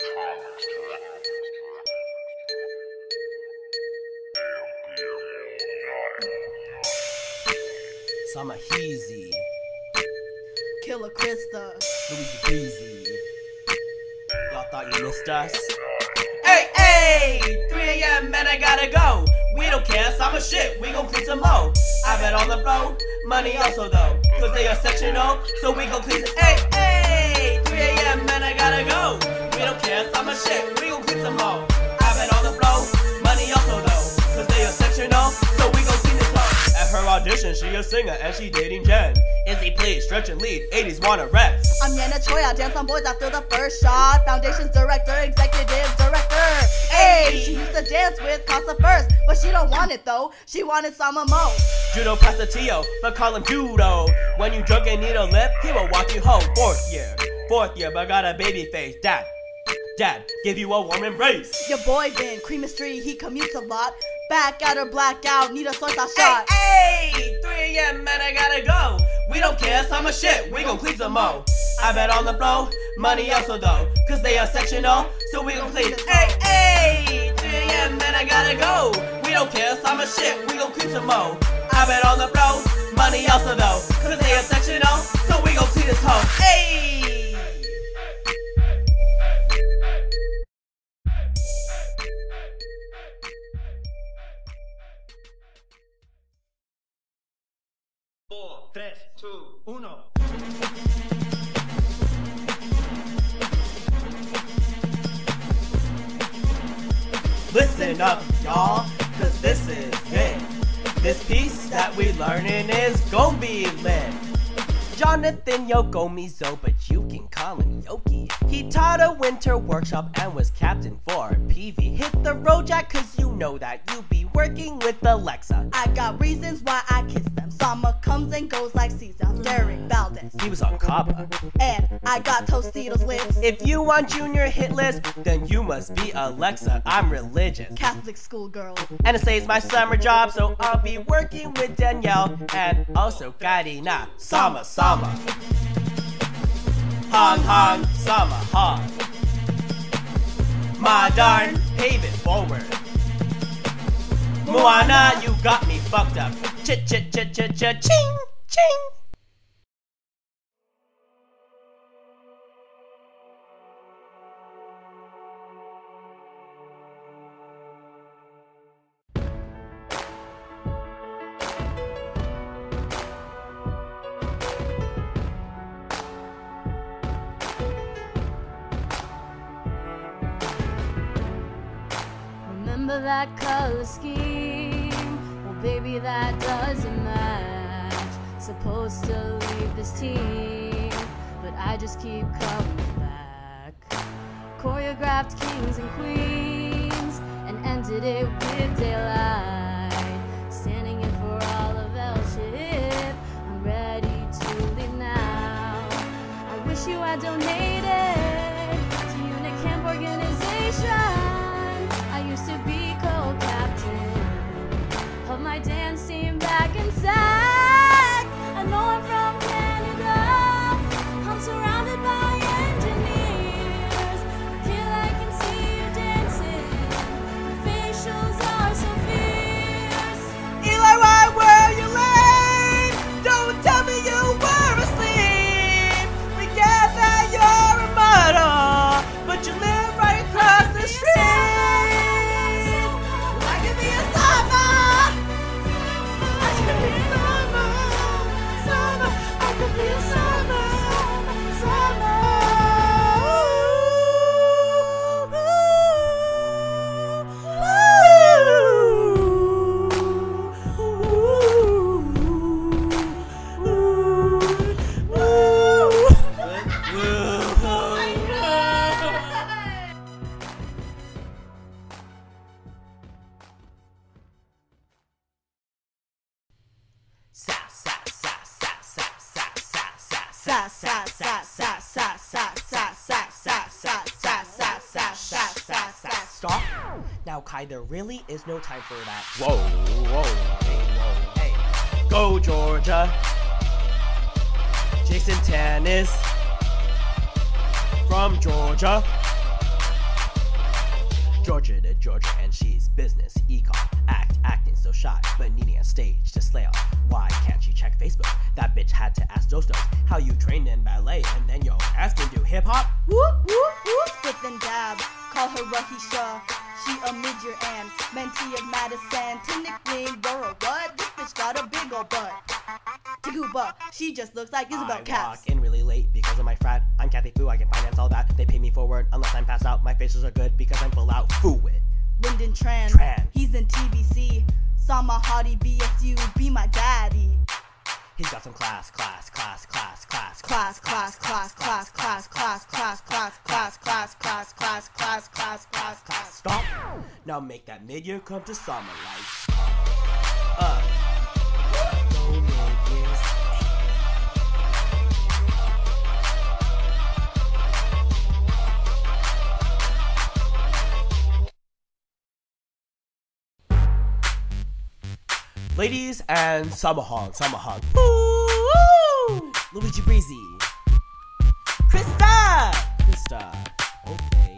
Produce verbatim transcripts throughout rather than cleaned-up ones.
Summer Heezy, Killer Krista, Luigi Breezy. Y'all thought you missed us? Hey, hey! three A M man, I gotta go. We don't care, Summer shit, we gon' clean some more. I bet on the flow, money also though. Cause they are sectional, so we gon' clean. Hey, hey! three A M man, I gotta go. We don't care, Summer shit, we gon' clean some more. I bet on the flow, money also though. Cause they are sectional, so we gon' clean this hoe. At her audition, she a singer and she dating Jen. Izzy please, stretch and lead, eighties wanna rest. I'm Yana Choi, I dance on boys after the first shot. Foundations director, executive director. Hey, she used to dance with Casa first, but she don't want it though. She wanted Sama Mo. Judo Pasatio, but call him Judo. When you drunk and need a lip, he will walk you home. Fourth year, fourth year, but got a baby face. Dad, dad, give you a warm embrace. Your boy Vin, Creamistry, he commutes a lot. Back at her blackout, need a source I shot. Hey, hey, three A M man, I gotta go. We don't care, Summer shit, we gon' clean some more. I bet on the flow, money also though. Cause they are sectional, so we gon' clean. Hey, hey, three A M man, I gotta go. We don't care, Summer shit, we gon' clean some more. I bet on the flow, money also though. Cause they are sectional, so we gon' clean this hoe. Hey! four, three, two, one. Listen up, y'all, cause this is it. This piece that we learning is gon' be lit. Jonathan Yokomizo, but you can call him Yoki. He taught a winter workshop and was captain for P V. Hit the road, Jack, cause you know that you be working with Alexa. I got reasons why I kiss them. Sama comes and goes like Caesar. Derek Valdez. He was on Cabo. And I got Tostitos lips. If you want junior hit list, then you must be Alexa. I'm religious. Catholic schoolgirl. N S A is my summer job, so I'll be working with Danielle and also Karina. Sama, Sama. Hong, Hong, Sama, Hong. My darn, pave it forward. Moana, you got me fucked up. Chit, chit, chit, chit, chit, ching, ching. Remember that color scheme? Well, baby, that doesn't match. Supposed to leave this team, but I just keep coming back. Choreographed kings and queens and ended it with daylight. Standing in for all of L-ship, I'm ready to leave now. I wish you had donated to Unit Camp Organization. I used to be co-captain of my dance team back in S A C. I know I'm from Canada. I'm surrounded by engineers. Kid, I can see you dancing. Your facials are so fierce. Eli, why were you late? Don't tell me you were asleep. We get that you're a model, but you live right across the street. Stop. Now, Kai, there really is no time for that. Whoa, whoa, hey, whoa, hey. Go, Georgia. Jason Tannis from Georgia. Georgia to Georgia, and she's business, econ, act, acting so shy, but needing a stage to slay on. Why can't she check Facebook? That bitch had to ask Dostos how you trained in ballet, and then yo ass can do hip hop. Whoop, whoop, whoop, split then dab. Call her Rahisha. She a midget and mentee of Madison. To nickname Burrow, what? This bitch got a big ol' butt. Takuba, she just looks like Isabel I Cass. walk in really late because of my frat. I'm Kathy Fu, I can finance all that. They pay me forward unless I'm passed out. My facials are good because I'm full out. Fu it. Lyndon Tran, Tran. He's in T V C. Saw my hottie B S U, be my daddy. He's got some class, class, class, class, class, Class, class, class, class, class, class, class, class, class, class, class, class, class, class, class, class. Stop. Now make that mid-year come to summer like. Uh. No mid-years. Ladies and Samahong, Samahong. Woo! Luigi Breezy. Krista! Krista. Okay.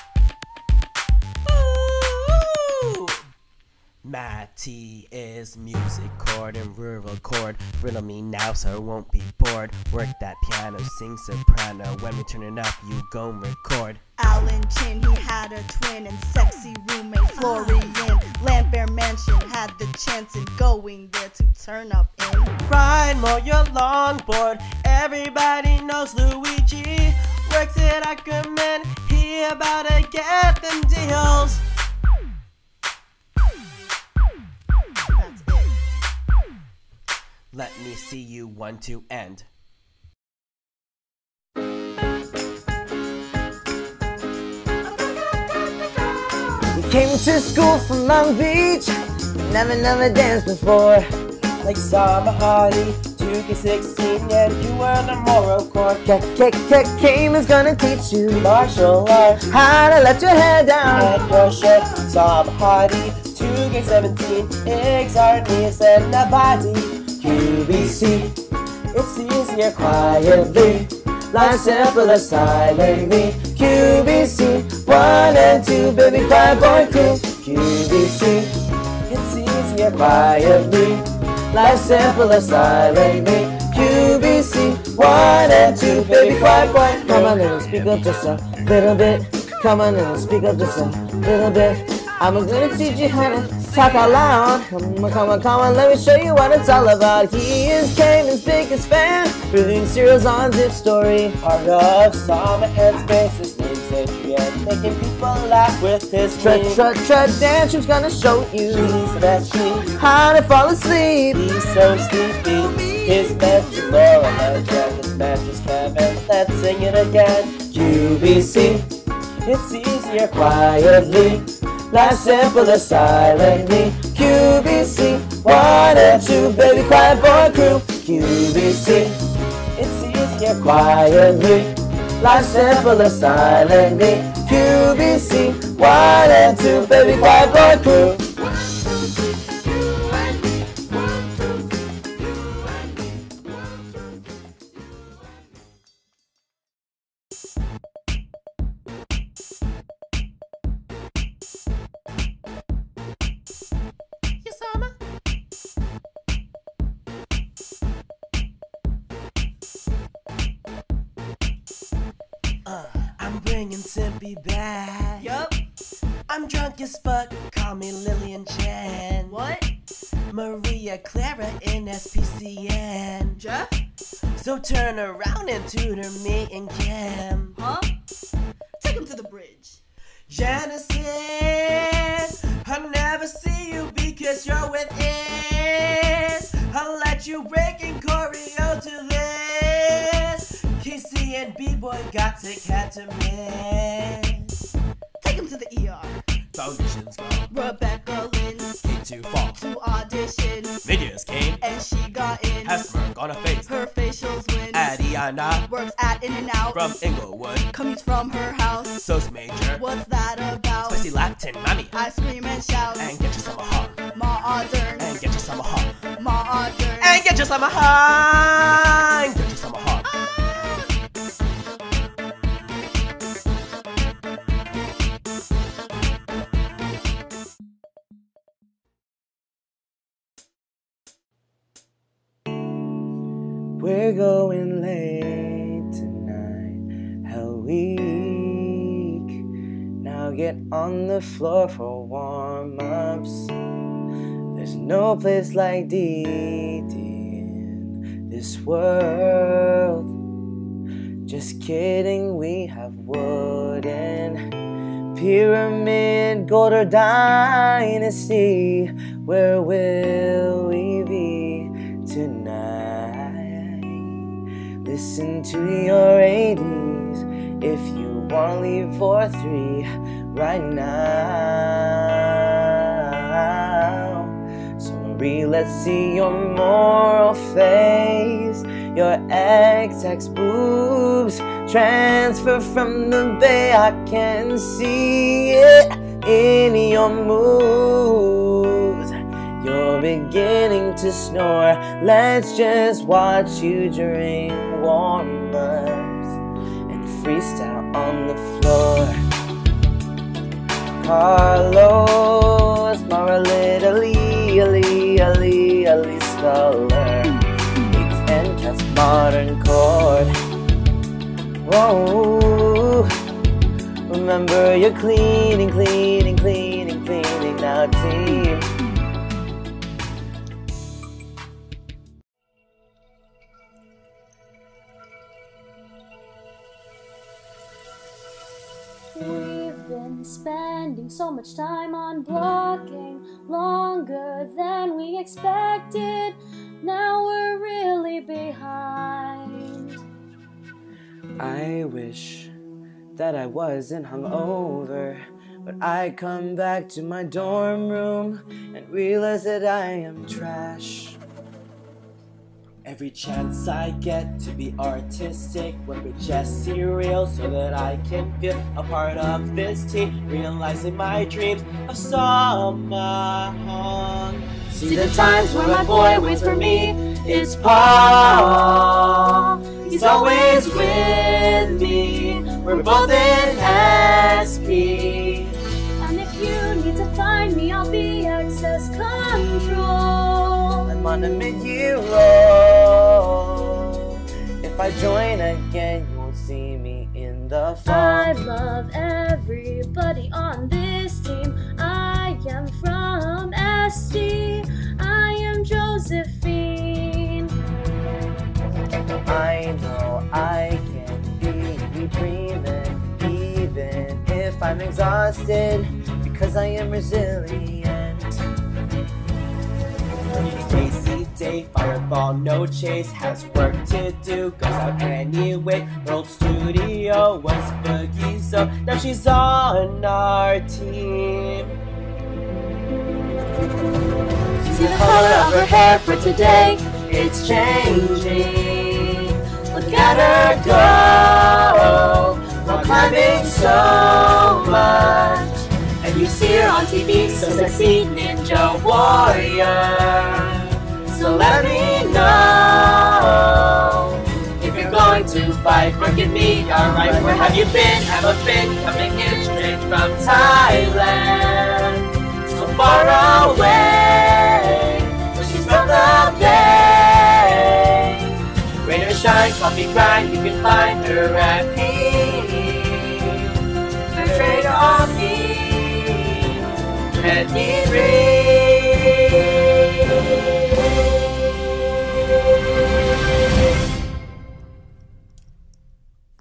Woo! Matty is music chord and rural chord. Riddle me now so I won't be bored. Work that piano, sing soprano. When we turn it up, you gon' record. Alan Chin, he had a twin and sexy roommate Florian. Lambert Mansion had the chance in going there to turn up in. Ride more your longboard. Everybody knows Luigi. Works at Ackerman. He about to get them deals. That's it. Let me see you one, two, and. Came to school from Long Beach, never, never danced before. Like Summer Hardy, two K sixteen, and you were the moral core. Came is gonna teach you Martial arts, how to let your hair down. and your shirt. Summer Hardy, two K seventeen, eggs are knees and a body. Q B C, It's easier quietly, life simpler silently. Q B C, one and two, baby, cry boy crew. Q B C, It's easier quietly, life simpler silently. Q B C, one and two, baby, cry boy. Come on and speak up just a little bit. Come on and speak up just a little bit. I'm gonna teach you how to talk out loud. Come on, come on, come on, let me show you what it's all about. He is Cayman's biggest fan, reviewing serials on Zip Story. Part of Summer and Space's name's Adrian, making people laugh with his Trut, meme. trut, trut, dance, who's gonna show you He's the best key, how to fall asleep. he's so sleepy. His men's Laura and his matches Kevin. Let's sing it again. Q B C, It's easier quietly, life simpler silently. Q B C, one and two, baby, quiet boy crew. Q B C, It's easier quietly, life simpler silently. Q B C, one and two, baby, quiet boy crew. Yes, Summer. Uh, I'm bringing Simpy back. Yup. I'm drunk as fuck, call me Lillian Chen. What? Maria Clara in S P C N. Jeff? So turn around and tutor me and Kim. Huh? Take him to the bridge. Genesis, I'll never see you because you're with Is. I'll let you break in choreo to this. Casey and B-Boy got sick, had to miss. Take him to the E R. Foundations go, Rebecca Lynn came to fall. to audition, Videos came, and she got in. has smirk on her face. Her facials win. Adiana Works at In and Out. from Inglewood, Commutes from her house. Sauce Major, What's that about? spicy Latin mommy, I scream and shout. and get you some hot, Modern. and get you some hot, Modern. and get you some hot, and get you some hot. We're going late tonight, hell week. Now get on the floor for warm-ups. There's no place like D D in this world. Just kidding, we have wooden pyramid, gold or dynasty. Where will we be tonight? Listen to your eighties if you want, leave for three right now. Sorry, let's see your moral face. Your ex-ex boobs transfer from the bay. I can see it in your moves. You're beginning to snore. Let's just watch you drink warm-ups and freestyle on the floor. Carlos, Marley, Ali, Ali, Ali, Ali Scholar. And cast modern chord. Whoa, remember you're cleaning, cleaning, cleaning, cleaning now, team. We've been spending so much time on blocking, longer than we expected. Now we're really behind. I wish that I wasn't hungover, but I come back to my dorm room and realize that I am trash. Every chance I get to be artistic, work with just cereal so that I can feel a part of this team. Realizing my dreams of summer. See the times when my boy waits for me. It's Paul. He's always with me. We're both in S P. And if you need to find me, I'll be access control. I'm on a mid-year roll. If I join again, you won't see me in the fall. I love everybody on this team. I am from S D. I am Josephine. I know I can be breathing, even if I'm exhausted, because I am resilient. Crazy day, fireball, no chase, has work to do, goes out anyway. World Studio was Boogie, so now she's on our team. See the color of her hair for today, It's changing. Look at her go, while climbing so much. And you see her on T V, so sexy, ninja warrior. So let me know if you're going to fight, work at me. Alright, where have you been? Have a fit coming in straight from Thailand. So far away, but she's from the Bay. Rain or shine, coffee grind, you can find her at Pete's. And trade on me, red meat.